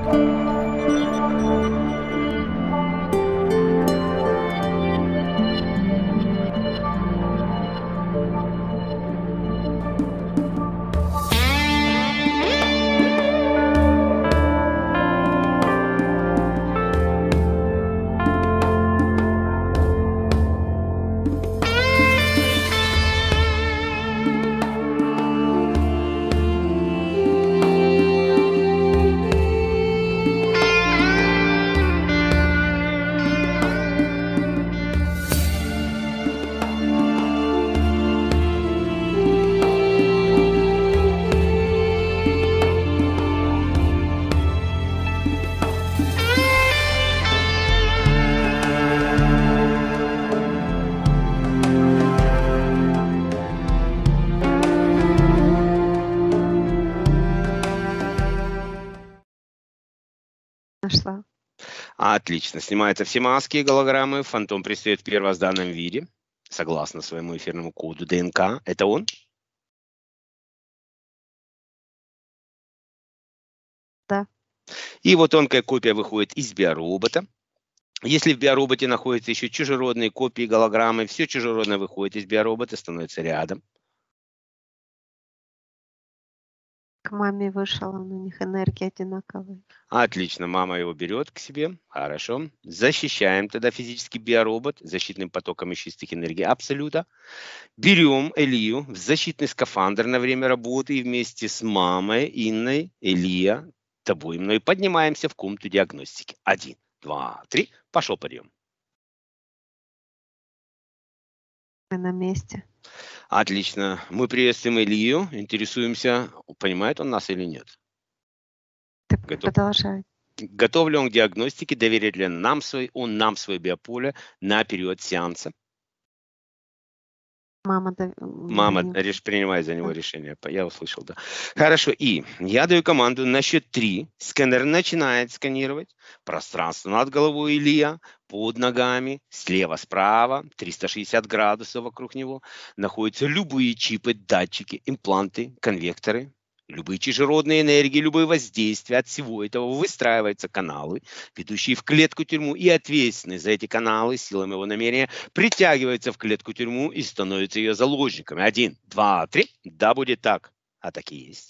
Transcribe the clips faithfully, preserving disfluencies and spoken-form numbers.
Нашла. Отлично. Снимаются все маски и голограммы. Фантом предстает в первозданном виде, согласно своему эфирному коду ДНК. Это он? Да. Его тонкая копия выходит из биоробота. Если в биороботе находятся еще чужеродные копии голограммы, все чужеродное выходит из биоробота, становится рядом. К маме вышел, он, у них энергия одинаковая. Отлично, мама его берет к себе. Хорошо. Защищаем тогда физический биоробот защитным потоком из чистых энергий Абсолюта. Берем Илью в защитный скафандр на время работы и вместе с мамой, Инной, Илья, тобой и мной поднимаемся в комнату диагностики. Один, два, три. Пошел подъем. Мы на месте. Отлично. Мы приветствуем Илью. Интересуемся, понимает он нас или нет. Ты Готов? продолжай. Готов ли он к диагностике? Доверит ли нам свой, он нам свое биополе на период сеанса? Мама, да, Мама не... реш, принимает за него решение. Я услышал, да. Хорошо. И я даю команду на счет три. Сканер начинает сканировать пространство над головой Илья, под ногами, слева, справа, триста шестьдесят градусов вокруг него. Находятся любые чипы, датчики, импланты, конвекторы. Любые чужеродные энергии, любые воздействия, от всего этого выстраиваются каналы, ведущие в клетку-тюрьму, и ответственные за эти каналы силами его намерения притягиваются в клетку-тюрьму и становятся ее заложниками. Один, два, три. Да, будет так. А так и есть.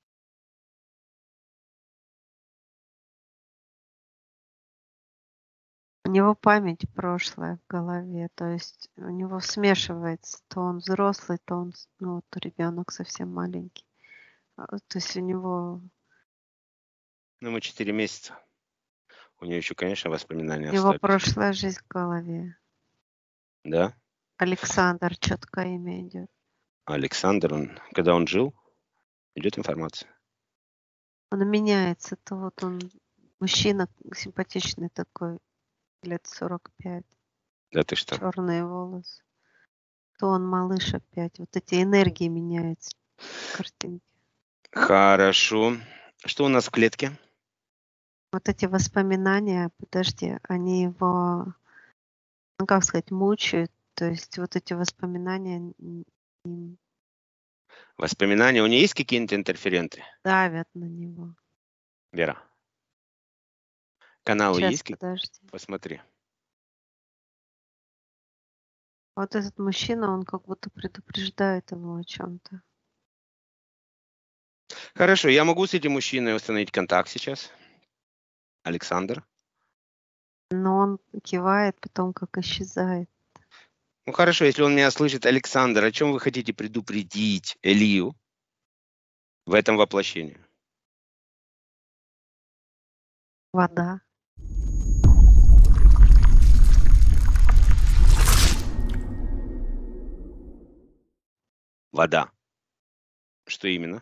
У него память прошлая в голове, то есть у него смешивается, то он взрослый, то он, ну, то ребенок совсем маленький. То есть у него... Ну, ему четыре месяца. У него еще, конечно, воспоминания У него остались. прошлая жизнь в голове. Да? Александр, четкое имя идет. Александр, он, когда он жил, идет информация. Он меняется, то вот он мужчина симпатичный такой, лет сорок пять. Да ты что? Черные волосы. То он малыш опять. Вот эти энергии меняются. Картинки. Хорошо. Что у нас в клетке? Вот эти воспоминания, подожди, они его, ну как сказать, мучают. То есть вот эти воспоминания Воспоминания. У нее есть какие-нибудь интерференты? Давят на него. Вера. Каналы Сейчас, есть? подожди. Посмотри. Вот этот мужчина, он как будто предупреждает его о чем-то. Хорошо, я могу с этим мужчиной установить контакт сейчас. Александр. Но он кивает, потом как исчезает. Ну хорошо, если он меня слышит. Александр, о чем вы хотите предупредить Илью в этом воплощении? Вода. Вода. Что именно?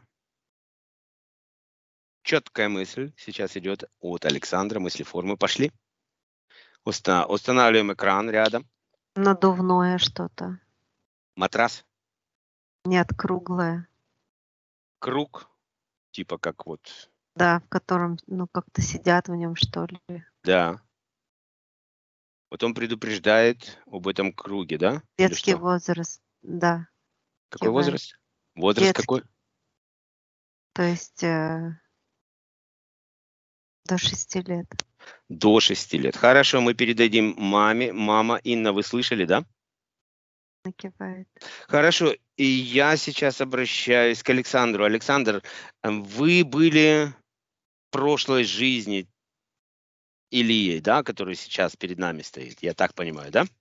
Четкая мысль сейчас идет от Александра. Мыслеформы пошли. Уста- устанавливаем экран рядом. Надувное что-то. Матрас. Нет, круглое. Круг. Типа как вот. Да, в котором, ну, как-то сидят в нем, что ли. Да. Вот он предупреждает об этом круге, да? Детский возраст, да. Какой Кивает. возраст? Возраст Детский. какой? То есть э, До шести лет. До шести лет. Хорошо, мы передадим маме. Мама, Инна, вы слышали, да? Накивает. Хорошо, и я сейчас обращаюсь к Александру. Александр, эм, вы были в прошлой жизни Ильей, да, который сейчас перед нами стоит, я так понимаю, да?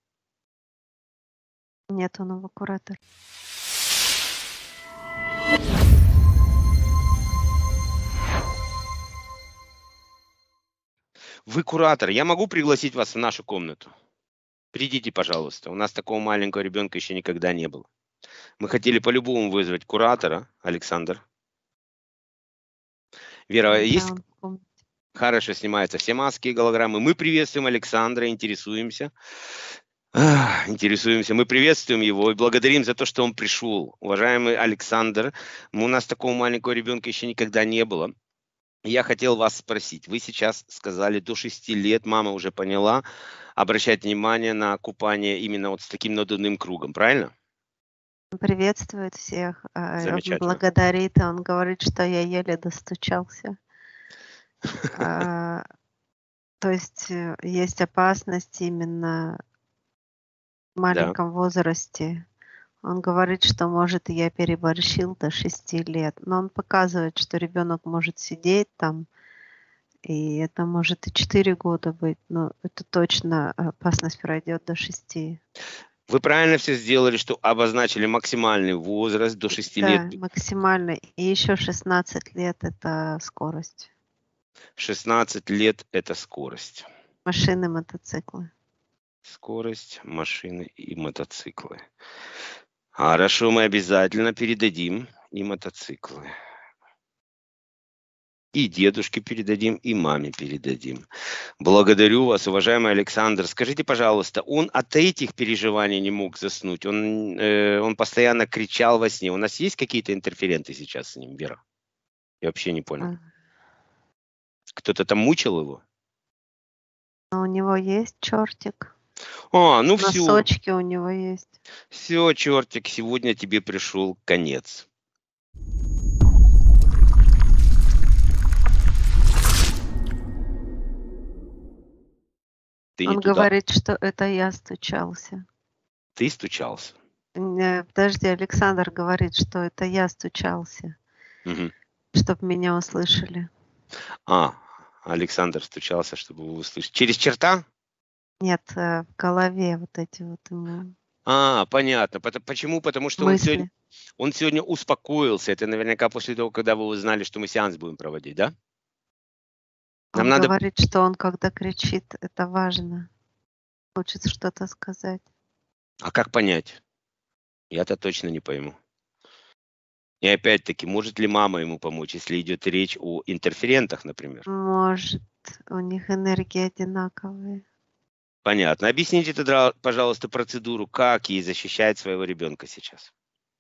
Нет, он эвакуатор. Вы куратор. Я могу пригласить вас в нашу комнату? Придите, пожалуйста. У нас такого маленького ребенка еще никогда не было. Мы хотели по-любому вызвать куратора, Александр. Вера, Да, есть? он в комнате. Хорошо, снимаются все маски и голограммы. Мы приветствуем Александра, интересуемся. Ах, интересуемся. Мы приветствуем его и благодарим за то, что он пришел. Уважаемый Александр, у нас такого маленького ребенка еще никогда не было. Я хотел вас спросить. Вы сейчас сказали, до шести лет мама уже поняла обращать внимание на купание именно вот с таким надувным кругом, правильно? Он приветствует всех, а, он Замечательно. благодарит, и он говорит, что я еле достучался. А, То есть э, есть опасность именно в Да. маленьком возрасте. Он говорит, что, может, я переборщил до шести лет, но он показывает, что ребенок может сидеть там, и это может и четыре года быть, но это точно опасность пройдет до шести. Вы правильно все сделали, что обозначили максимальный возраст до шести лет. Да, максимально. И еще шестнадцать лет – это скорость. шестнадцать лет – это скорость. Машины, мотоциклы. Скорость, машины и мотоциклы. Хорошо, мы обязательно передадим и мотоциклы. И дедушке передадим, и маме передадим. Благодарю вас, уважаемый Александр. Скажите, пожалуйста, он от этих переживаний не мог заснуть? Он, э, он постоянно кричал во сне. У нас есть какие-то интерференты сейчас с ним, Вера? Я вообще не понял. А, Кто-то там мучил его? Но у него есть чертик. А, ну все. Носочки у него есть. Все, чертик, сегодня тебе пришел конец. Ты не Он туда. говорит, что это я стучался. Ты стучался. Не, Подожди, Александр говорит, что это я стучался, Мгм. чтобы меня услышали. А, Александр стучался, чтобы вы услышали. Через черта? Нет, э, в голове вот эти вот ему А, понятно. Пото- Почему? Потому что он сегодня, мысли. он сегодня успокоился. Это наверняка после того, когда вы узнали, что мы сеанс будем проводить, да? Нам Он надо... говорит, что он когда кричит, это важно. Хочет что-то сказать. А как понять? Я-то точно не пойму. И опять-таки, может ли мама ему помочь, если идет речь о интерферентах, например? Может, у них энергии одинаковые. Понятно. Объясните тогда, пожалуйста, процедуру, как ей защищать своего ребенка сейчас.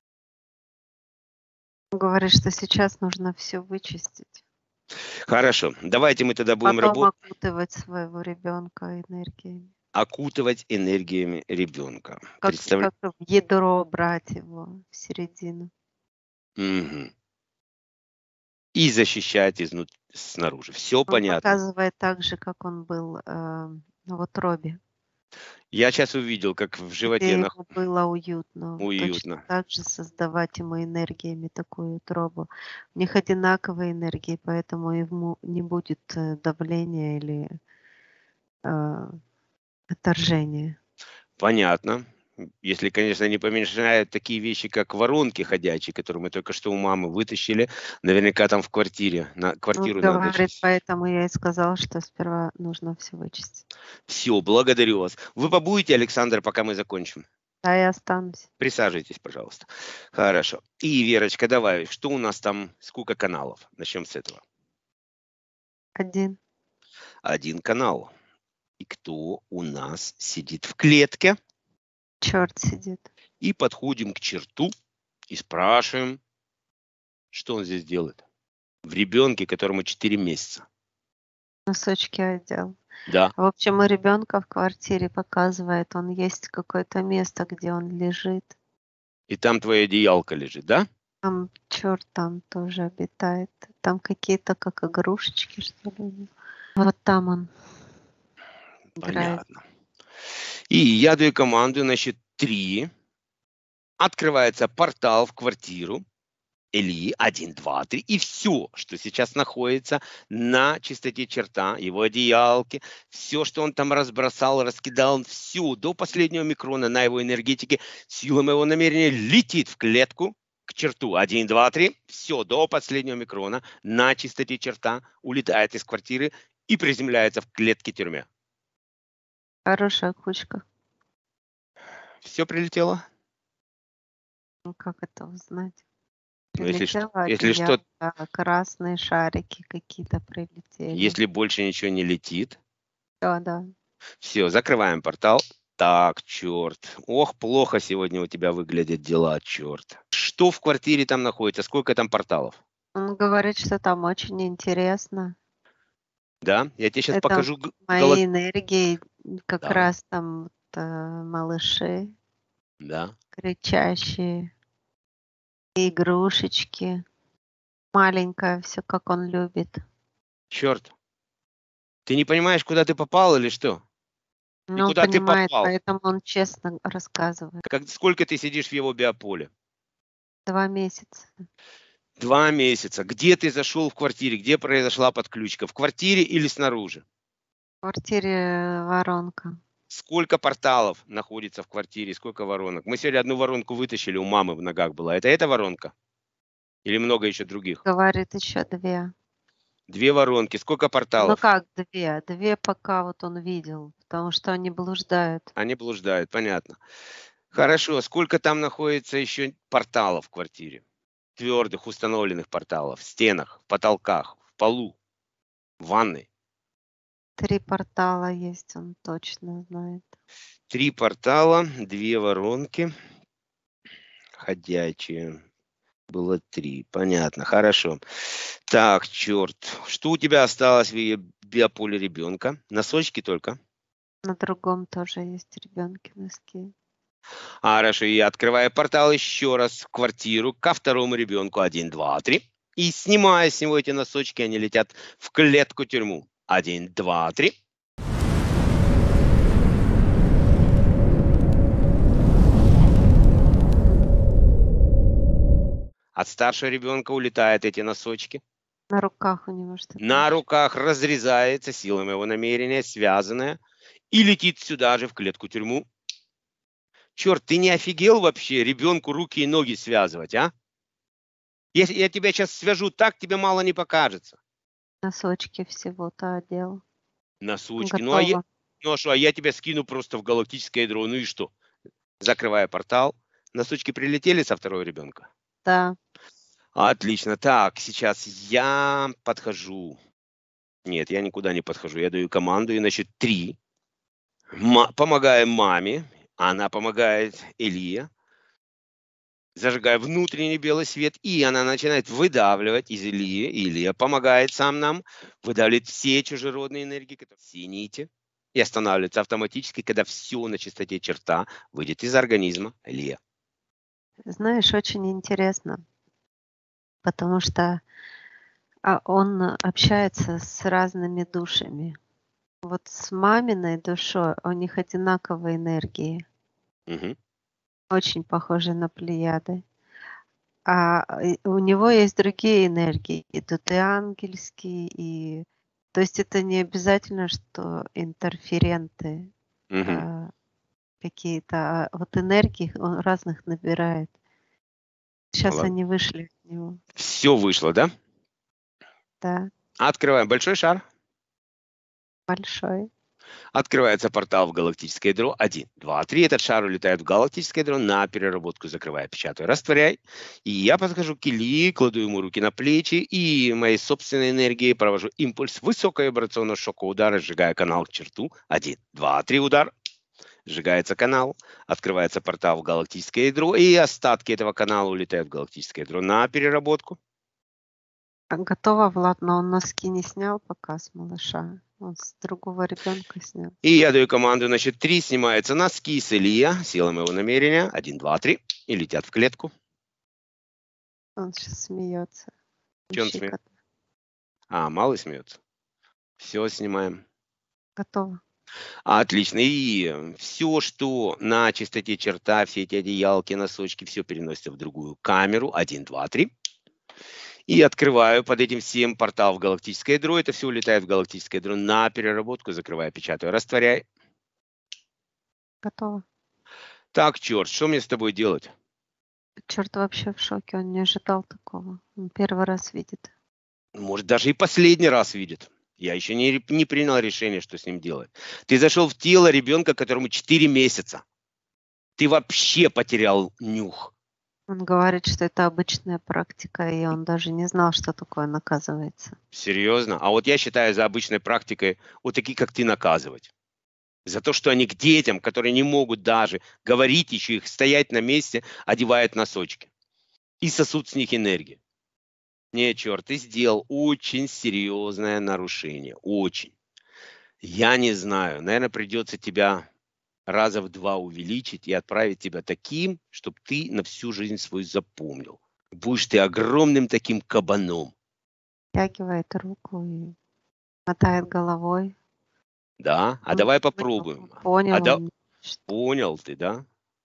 Он говорит, что сейчас нужно все вычистить. Хорошо. Давайте мы тогда будем Потом работать. окутывать своего ребенка энергиями. Окутывать энергиями ребенка. Как, Представля- как в ядро брать его в середину. Мгм. И защищать изнутри, снаружи. Все Он понятно. показывает так же, как он был э, в утробе, Я сейчас увидел, как в животе где нах- ему было уютно. Точно уютно. так же создавать ему энергиями такую утробу. У них одинаковые энергии, поэтому ему не будет э, давления или э, отторжения. Понятно. Если, конечно, не помешают такие вещи, как воронки ходячие, которые мы только что у мамы вытащили, наверняка там в квартире, на Он квартиру надо говорит, чистить. поэтому я и сказал, что сперва нужно все вычистить. Все, благодарю вас. Вы побудете, Александр, пока мы закончим? Да, я останусь. Присаживайтесь, пожалуйста. Хорошо. И, Верочка, давай, что у нас там, сколько каналов? Начнем с этого. Один. Один канал. И кто у нас сидит в клетке? Черт сидит. И подходим к черту и спрашиваем, что он здесь делает. В ребенке, которому четыре месяца. Носочки одел. Да. В общем, у ребенка в квартире показывает, он есть какое-то место, где он лежит. И там твоя одеялка лежит, да? Там черт там тоже обитает. Там какие-то как игрушечки, что ли. Вот там он играет. Понятно. И я даю команду на счет три. Открывается портал в квартиру Ильи. Один, два, три. И все, что сейчас находится на чистоте черта, его одеялки, все, что он там разбросал, раскидал, все до последнего микрона на его энергетике, силам его намерения летит в клетку к черту. Один, два, три. Все до последнего микрона на чистоте черта улетает из квартиры и приземляется в клетке тюрьме. Хорошая кучка. Все прилетело? Ну, как это узнать? Ну, если что, Прилетело если что, одеяло, красные шарики какие-то прилетели. если больше ничего не летит, Да, да. все, закрываем портал. Так, черт. Ох, плохо сегодня у тебя выглядят дела, черт. Что в квартире там находится? Сколько там порталов? Он говорит, что там очень интересно. Да? Я тебе сейчас Это покажу. г- мои голо- энергии, как Да, раз там вот, э, малыши да. кричащие, игрушечки. Маленькая, все как он любит. Черт. Ты не понимаешь, куда ты попал или что? И Ну, он куда ты понимает, попал? поэтому он честно рассказывает. Как, сколько ты сидишь в его биополе? Два месяца. Два месяца. Где ты зашел в квартире? Где произошла подключка? В квартире или снаружи? В квартире воронка. Сколько порталов находится в квартире, сколько воронок? Мы сегодня одну воронку вытащили, у мамы в ногах была. Это эта воронка? Или много еще других? Говорит, еще две. Две воронки. Сколько Ну порталов? как две? Две пока вот он видел, потому что они блуждают. Они блуждают, понятно. Хорошо. Сколько там находится еще порталов в квартире? Твердых, установленных порталов. В стенах, в потолках, в полу, в ванной. Три портала есть, он точно знает. Три портала, две воронки. Ходячие. Было три. Понятно. Хорошо. Так, черт. Что у тебя осталось в ее биополе ребенка? Носочки только? На другом тоже есть ребенки носки. А, хорошо. И открывая портал еще раз в квартиру ко второму ребенку. Один, два, три. И снимая с него эти носочки, они летят в клетку тюрьму. Один, два, три. От старшего ребенка улетают эти носочки. На руках у него что-то. На руках разрезается силами его намерения, связанное, и летит сюда же, в клетку тюрьму. Черт, ты не офигел вообще ребенку руки и ноги связывать, а? Если я тебя сейчас свяжу так, тебе мало не покажется. Носочки всего-то одел. Носочки. Ну а, я, Готово. ну а что, а я тебя скину просто в галактическое ядро. Ну и что? Закрывая портал. Носочки прилетели со второго ребенка? Да. Отлично. Так, сейчас я подхожу. Нет, я никуда не подхожу. Я даю команду, и значит три. Ма- помогаем маме. Она помогает Илье. Зажигая внутренний белый свет, и она начинает выдавливать из Ильи. Илья помогает сам нам, выдавливает все чужеродные энергии, которые все нити, и останавливается автоматически, когда все на чистоте черта выйдет из организма Илья. Знаешь, очень интересно, потому что а, он общается с разными душами. Вот с маминой душой у них одинаковые энергии, Мгм. очень похожи на плеяды. А э, у него есть другие энергии, и тут и ангельские, и... То есть это не обязательно, что интерференты Мгм. а, какие-то, а вот энергии он разных набирает. Сейчас Ладно. они вышли от него. Все вышло, да? Да, Открываем большой шар. большой. Открывается портал в галактическое ядро. Один, два, три. Этот шар улетает в галактическое ядро на переработку. Закрывай, печатай, растворяй. И я подхожу к Ильи, кладу ему руки на плечи и моей собственной энергией провожу импульс высоковибрационного шокового удара, сжигая канал к черту. Один, два, три. Удар. Сжигается канал. Открывается портал в галактическое ядро. И остатки этого канала улетают в галактическое ядро на переработку. А, готово, Влад, но он носки не снял пока с малыша. Он с другого ребенка снял. И я даю команду, значит, три. Снимаются носки с Илья силой моего намерения. Один, два, три. И летят в клетку. Он сейчас смеется. Че он смеется? Щекотно. А, малый смеется. Все снимаем. Готово. Отлично. И все, что на чистоте черта, все эти одеялки, носочки, все переносится в другую камеру. Один, два, три. И открываю под этим всем портал в галактическое ядро. Это все улетает в галактическое ядро на переработку. Закрываю, печатаю, растворяй. Готово. Так, черт, что мне с тобой делать? Черт вообще в шоке, он не ожидал такого. Он первый раз видит. Может, даже и последний раз видит. Я еще не, не принял решение, что с ним делать. Ты зашел в тело ребенка, которому четыре месяца. Ты вообще потерял нюх. Он говорит, что это обычная практика, и он даже не знал, что такое наказывается. Серьезно? А вот я считаю за обычной практикой вот такие, как ты, наказывать. За то, что они к детям, которые не могут даже говорить, еще их стоять на месте, одевают носочки. И сосут с них энергию. Не, черт, ты сделал очень серьезное нарушение. Очень. Я не знаю. Наверное, придется тебя раза в два увеличить и отправить тебя таким, чтобы ты на всю жизнь свою запомнил. Будешь ты огромным таким кабаном. Тягивает руку и мотает головой. Да? А Он давай понял, попробуем. Понял, А да... он, что Понял ты, да?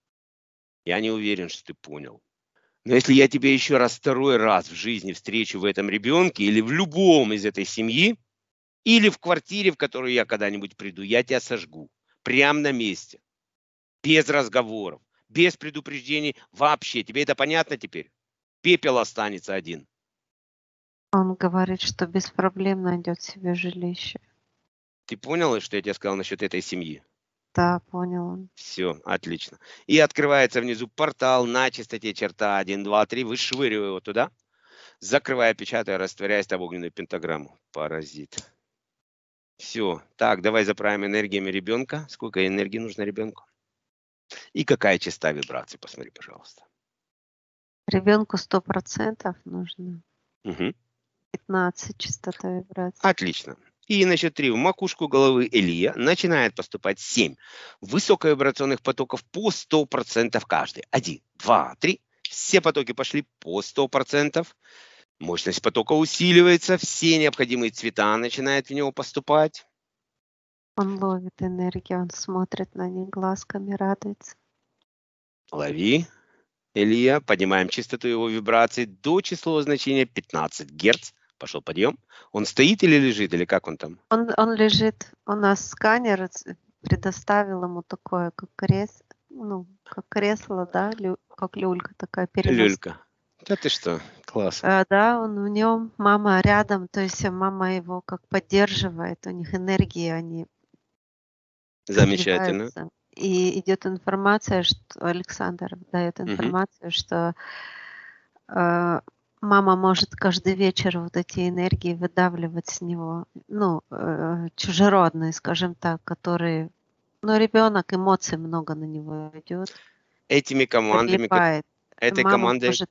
Я не уверен, что ты понял. Но если я тебе еще раз второй раз в жизни встречу в этом ребенке или в любом из этой семьи, или в квартире, в которую я когда-нибудь приду, я тебя сожгу. Прямо на месте. Без разговоров. Без предупреждений вообще. Тебе это понятно теперь? Пепел останется один. Он говорит, что без проблем найдет себе жилище. Ты понял, что я тебе сказал насчет этой семьи? Да, понял он. Все, отлично. И открывается внизу портал на чистоте черта один, два, три. Вышвыриваю его туда. Закрываю, печатаю, растворяюсь в огненную пентаграмму. Паразит. Все. Так, давай заправим энергиями ребенка. Сколько энергии нужно ребенку? И какая частота вибрации? Посмотри, пожалуйста. Ребенку сто процентов нужно. Угу. пятнадцать частота вибрации. Отлично. И на счет три в макушку головы Илья начинает поступать семь высоковибрационных потоков по сто процентов каждый. Один, два, три. Все потоки пошли по сто процентов. Мощность потока усиливается. Все необходимые цвета начинают в него поступать. Он ловит энергию, он смотрит на них глазками, радуется. Лови, Илья. Поднимаем частоту его вибраций до числового значения пятнадцать герц. Пошел подъем. Он стоит или лежит, или как он там? Он, он лежит, у нас сканер предоставил ему такое, как кресло, ну, как кресло, да, лю, как люлька такая перенос. Люлька. Да ты что, класс. А, да, он в нем, мама рядом, то есть мама его как поддерживает, у них энергии, они Замечательно. сливаются. И идет информация, что Александр дает информацию, угу. что э, мама может каждый вечер вот эти энергии выдавливать с него, ну, э, чужеродные, скажем так, которые, ну, ребенок, эмоций много на него идет. Этими командами, как, этой мама командой, может,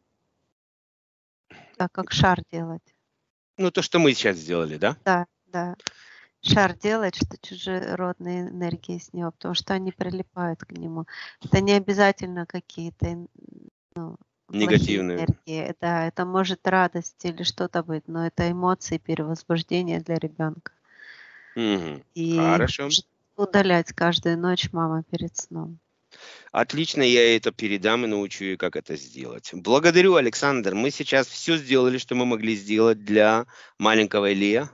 да, как шар делать. Ну, то, что мы сейчас сделали, да? Да, да. Шар делает, что чужеродные энергии с него, потому что они прилипают к нему. Это не обязательно какие-то, ну, негативные энергии. Да, это может радость или что-то быть, но это эмоции, перевозбуждение для ребенка. Угу. И Хорошо. удалять каждую ночь мама перед сном. Отлично, я это передам и научу ее, как это сделать. Благодарю, Александр. Мы сейчас все сделали, что мы могли сделать для маленького Илья.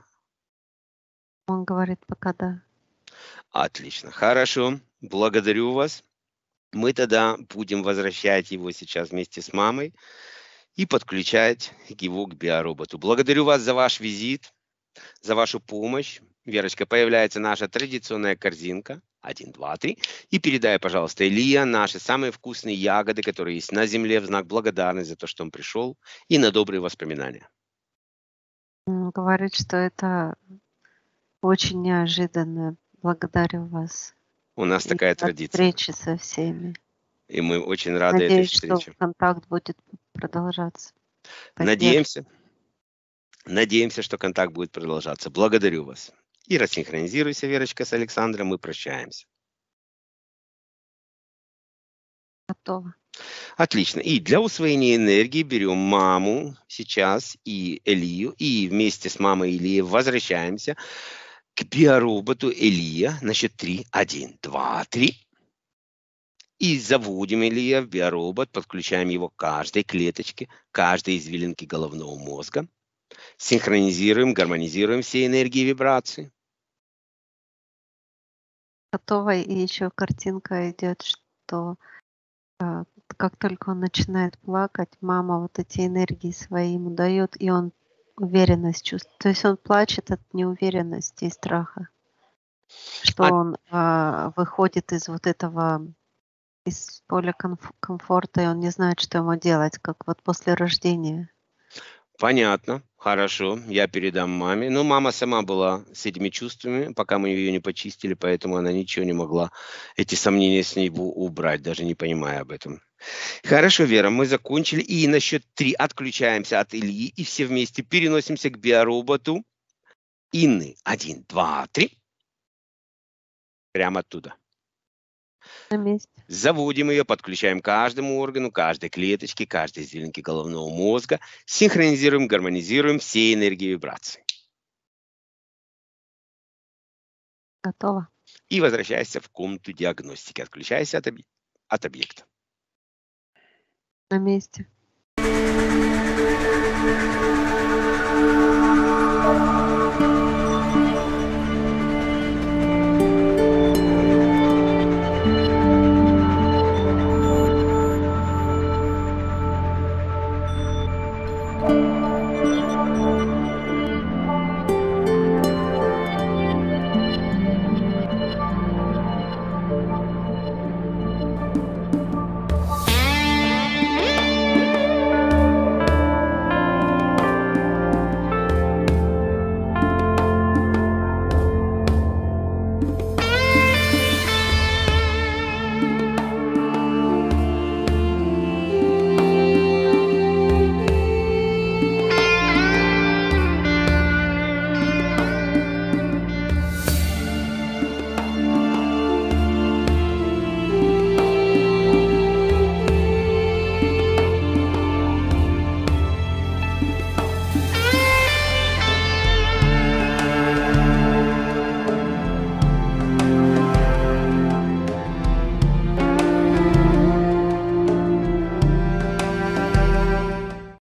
Он говорит пока да. Отлично, хорошо. Благодарю вас. Мы тогда будем возвращать его сейчас вместе с мамой и подключать его к биороботу. Благодарю вас за ваш визит, за вашу помощь. Верочка, появляется наша традиционная корзинка. Один, два, три. И передай, пожалуйста, Илья, наши самые вкусные ягоды, которые есть на земле, в знак благодарности за то, что он пришел, и на добрые воспоминания. Он говорит, что это очень неожиданно. Благодарю вас. У нас и такая традиция. Встречи со всеми. И мы очень рады Надеюсь, этой встрече. что контакт будет продолжаться. Надеемся. Надеемся, что контакт будет продолжаться. Благодарю вас. И рассинхронизируйся, Верочка, с Александром. Мы прощаемся. Готово. Отлично. И для усвоения энергии берем маму сейчас и Илью. И вместе с мамой Ильей возвращаемся к биороботу Элия на счет три. Один, два, три. И заводим Элия в биоробот, подключаем его к каждой клеточке, каждой извилинке головного мозга. Синхронизируем, гармонизируем все энергии и вибрации. Готово. И еще картинка идет, что э, как только он начинает плакать, мама вот эти энергии свои ему дает, и он уверенность чувствует. То есть он плачет от неуверенности и страха, что А- он э, выходит из вот этого, из поля комф- комфорта, и он не знает, что ему делать, как вот после рождения. Понятно, хорошо, я передам маме. Но мама сама была с этими чувствами, пока мы ее не почистили, поэтому она ничего не могла, эти сомнения с ней у- убрать, даже не понимая об этом. Хорошо, Вера, мы закончили. И на счет три отключаемся от Ильи и все вместе переносимся к биороботу Инны. Один, два, три. Прямо оттуда. На месте. Заводим ее, подключаем к каждому органу, каждой клеточке, каждой извилинке головного мозга. Синхронизируем, гармонизируем все энергии и вибрации. Готово. И возвращайся в комнату диагностики. Отключайся от, объ- от объекта. На месте.